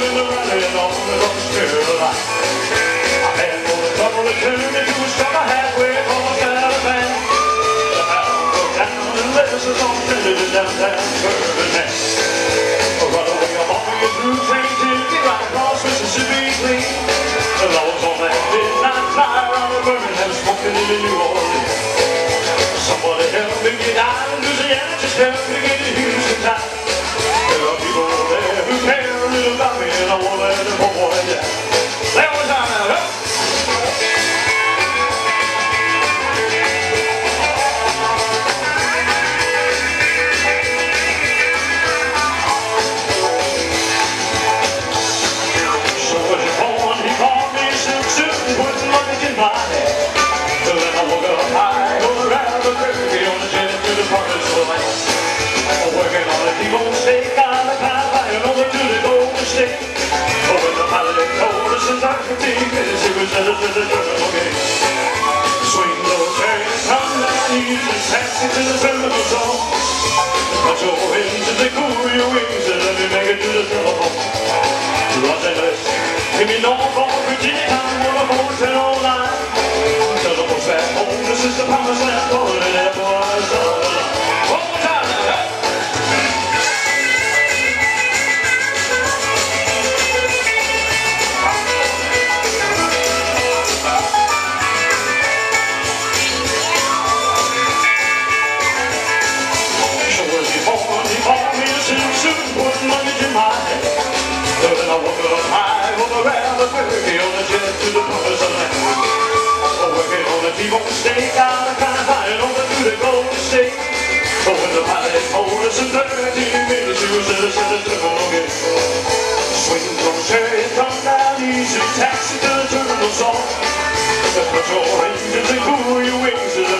in the rally and on the still alive. I had more trouble to turn into a summer halfway across Alabama. The hound broke down and left us on to downtown Birmingham. Right away I'm on your through train ticket right across Mississippi clean. I was on that midnight flyer on the Birmingham smoking into New Orleans. Somebody help me get out of Louisiana, just help me get to Houston town. There are people there who care a little about me, and I won't let them hold me down. There was I now, help! So was your phone, he called me silk suit and put some luggage in my hand. So then I woke up high over Albuquerque on the jet to the promised land. Working on a T-bone steak, I'm a flying over to the Golden State. Oh, when the pilot told us in 15 minutes, he was headed to the terminal gate. Swing those chariot, come down easy, taxi to the terminal zone. Put your engines and cool your wings and let me make it to the telephone. Los Angeles, give me Norfolk, Virginia, I'm on a hotel line. Tell the folks back home, this is the promised land, calling it that boys all alone. One more time now, hey! So was he called me a silk suit, put luggage in my hand. Then I woke up high over Albuquerque on a jet to the promised land. Working on a T-bone steak, I'm flying over to the Golden State. But when the pilot told us in 13 minutes, he was at the terminal gate. Swing from chariot, come down easy, taxi to the terminal zone. Put your engines and cool your wings.